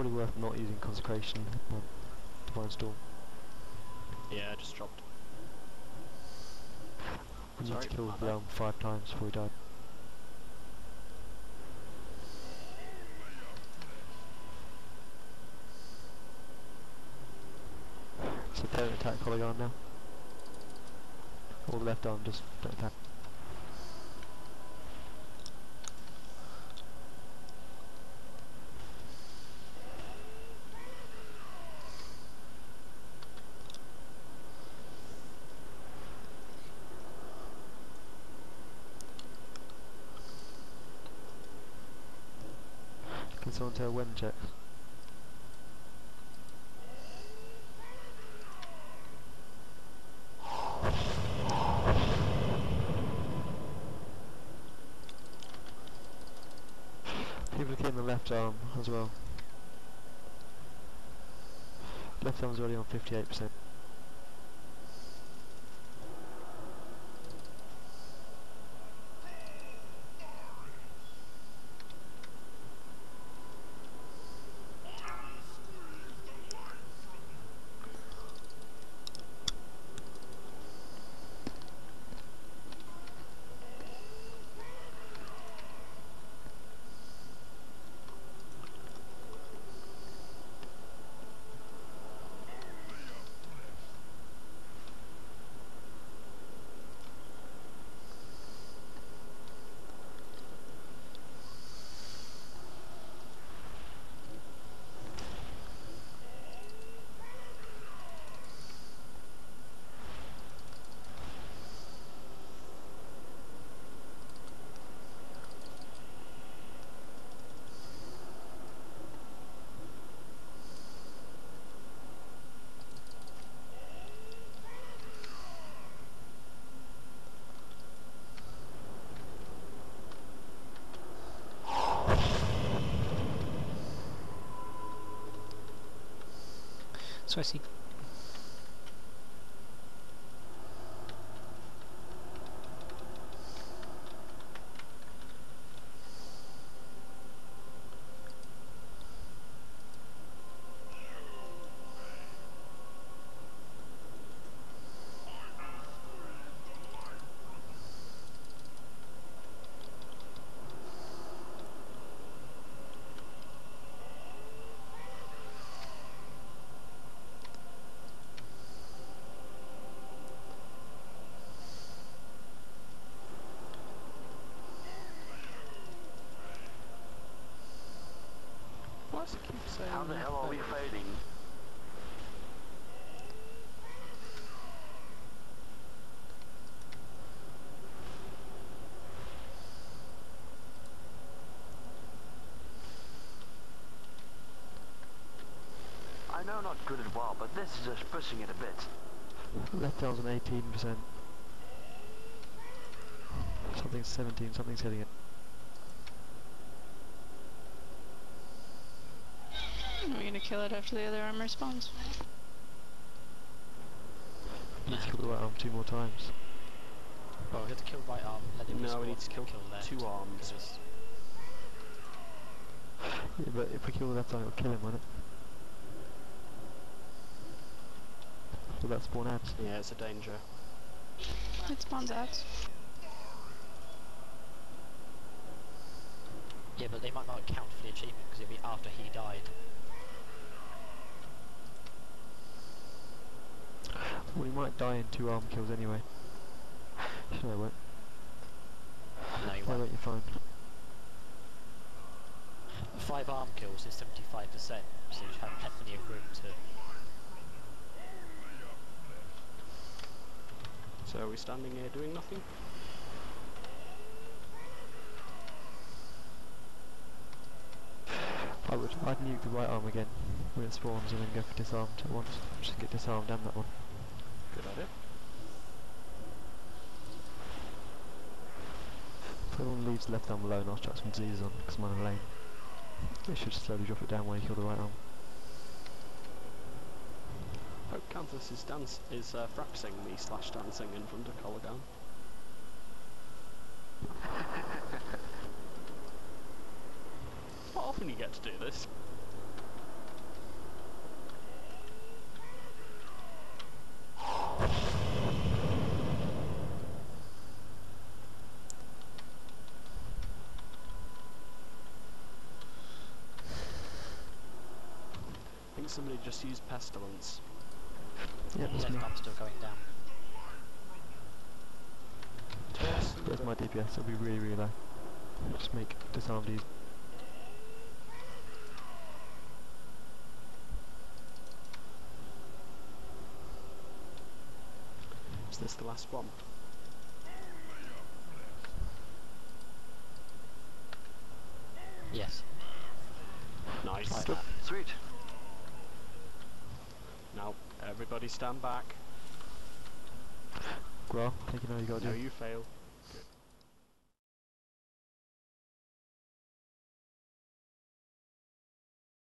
probably worth not using Consecration on Divine Storm. Yeah, I just dropped. We need Sorry, to kill my the bad. 5 times before we die. So don't attack Kologarn now. Or the left arm, just don't attack. Can someone tell when checks? People are killing the left arm as well. Left arm's already on 58%. So I see. Why does it keep saying How the hell are we failing? I know not good at WoW, but this is just pushing it a bit. Left arm's on 18%. Something's 17, something's hitting it. Are we gonna kill it after the other arm respawns? You need to kill the right arm 2 more times. Well, we have to kill right arm, let it No, we respawn, need to kill left. 2 arms. Yeah, but if we kill the left arm, it'll kill him, won't it? Will that spawn ads? Yeah, it's a danger. It spawns ads. Yeah, but they might not count for the achievement because it'll be after he died. Well, he might die in 2 arm kills anyway. No, he won't. No, you Why won't. won't you find? 5 arm kills is 75%, so you have plenty of room to... So are we standing here doing nothing? I'd nuke the right arm again when it spawns and then go for disarmed at once. Just get disarmed and that one. Good idea. If everyone leaves the left arm alone, I'll chuck some Z's on because I'm on a lane. They should slowly drop it down while you kill the right arm. Hope Canthus is practicing me /dancing in front of Kologarn. Not often you get to do this. somebody just use pestilence? Yeah, that's Death me. bomb's still going down. There's my DPS, it'll be really, really low. Just make disarmed easy. Is this the last one? Yes. Nice. Like that. Sweet. Now, everybody stand back. Well, taking all you gotta No, do. you fail.